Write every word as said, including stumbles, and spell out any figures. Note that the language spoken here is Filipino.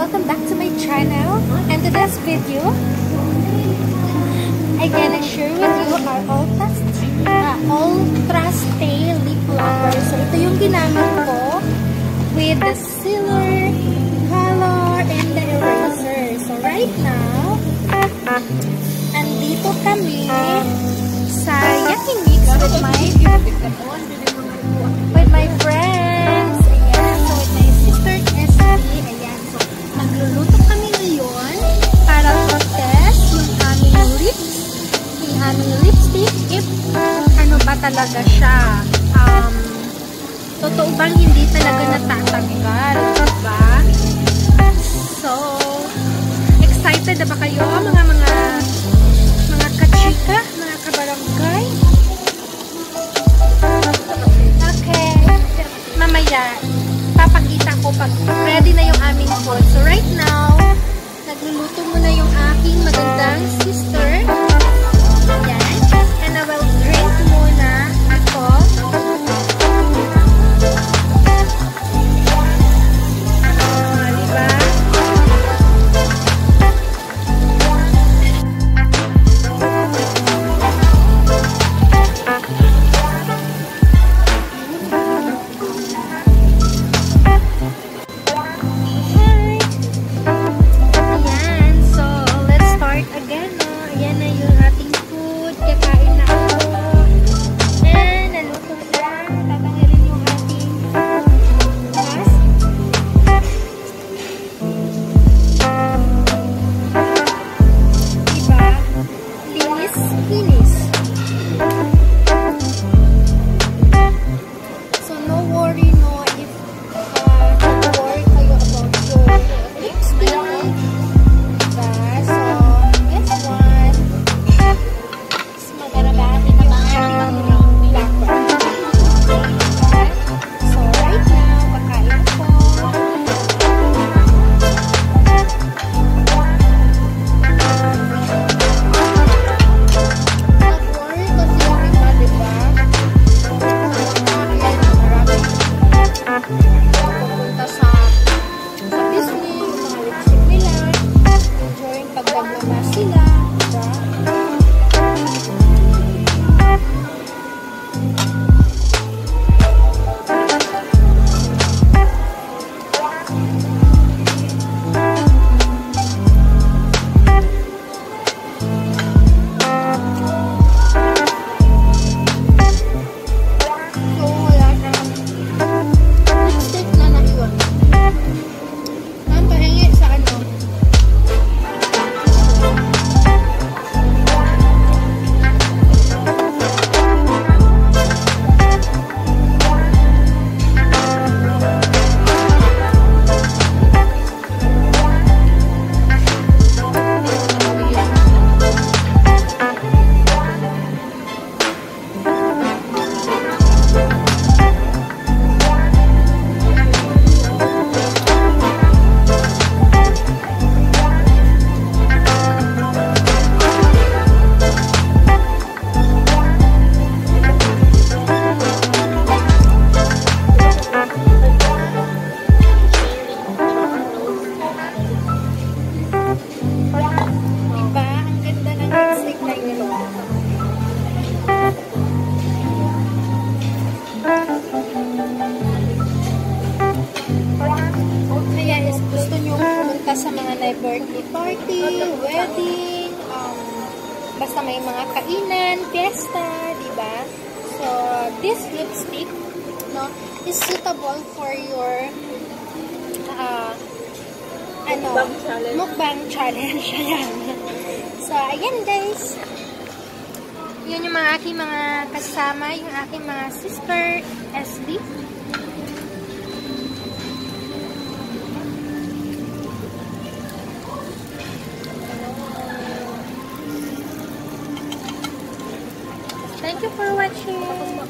welcome back to my channel. And today's video, I'm gonna share with you our Ultra, uh, Ultra Stay Lip Lacquer. So ito yung ginamit ko with the sealer, color, and the eraser. So right now, andito kami sa Yaki Mix with my with my friends. Ayan. So with my sister S D. Ayan. So nagluluto kami ngayon para to-test yung aming lips, yung aming lipstick, if ano ba talaga siya. Um, totoo bang hindi talaga natatanggal, diba? So, excited na ba kayo mga mga mga kachika, mga kabarangay? Okay. Mamaya, papakita ko pag ready na yung aming food. So right now, nagluluto muna yung aking magandang sister. Ayan. And I will drink muna ako. Ah, diba? Sa mga na birthday party, wedding, um, basta may mga kainan, fiesta, diba? So, this lipstick, no, is suitable for your uh, ano, mukbang challenge. Mukbang challenge. Ayan. So, ayan guys. Yun yung mga aking mga kasama, yung aking mga sister S D. Thank you for watching.